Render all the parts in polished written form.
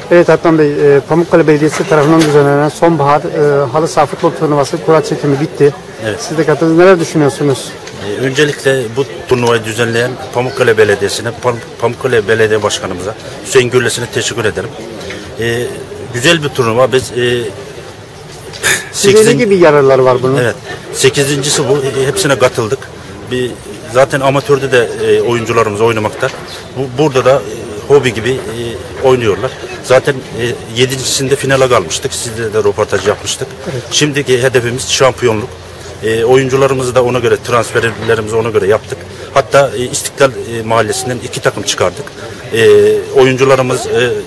Evet Adnan Bey, Pamukkale Belediyesi tarafından düzenlenen sonbahar halı saha futbol turnuvası kura çekimi bitti. Evet. Siz de katıldınız. Neler düşünüyorsunuz? Öncelikle bu turnuvayı düzenleyen Pamukkale Belediyesi'ne, Pamukkale Belediye Başkanımıza, Hüseyin Gürlesi'ne teşekkür ederim. Güzel bir turnuva. Biz Sizde ne gibi yararlar var bunun? Evet. 8.'si bu. Hepsine katıldık. Zaten amatörde de oyuncularımız oynamakta. Burada da hobi gibi oynuyorlar. Zaten 7.'sinde finale kalmıştık. Sizle de röportaj yapmıştık. Evet. Şimdiki hedefimiz şampiyonluk. Oyuncularımızı da ona göre, transferlerimizi ona göre yaptık. Hatta İstiklal Mahallesi'nden 2 takım çıkardık. Oyuncularımız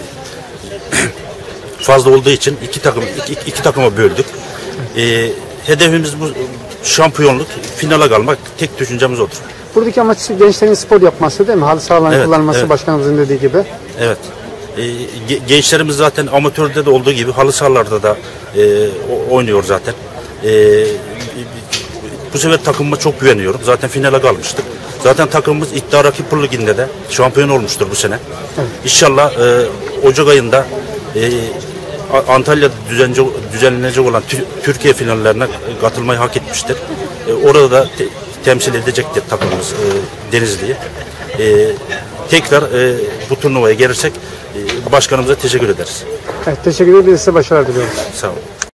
fazla olduğu için iki takıma böldük. Hedefimiz bu şampiyonluk, finale kalmak. Tek düşüncemiz odur. Buradaki amaç gençlerin spor yapması değil mi? Halı sahaların kullanılması, evet. Başkanımızın dediği gibi. Evet. Gençlerimiz zaten amatörde de olduğu gibi halı sahalarda da oynuyor zaten. Bu sefer takımıma çok güveniyorum. Zaten finale kalmıştık. Zaten takımımız İddia Rakip Ligi'nde de şampiyon olmuştur bu sene. Evet. İnşallah Ocak ayında Antalya'da düzenlenecek olan Türkiye finallerine katılmayı hak etmiştir. Orada da temsil edecektir takımımız Denizli'yi. Tekrar bu turnuvaya gelirsek başkanımıza teşekkür ederiz. Evet, teşekkür ederiz. Size başarılar diliyorum. Sağ olun.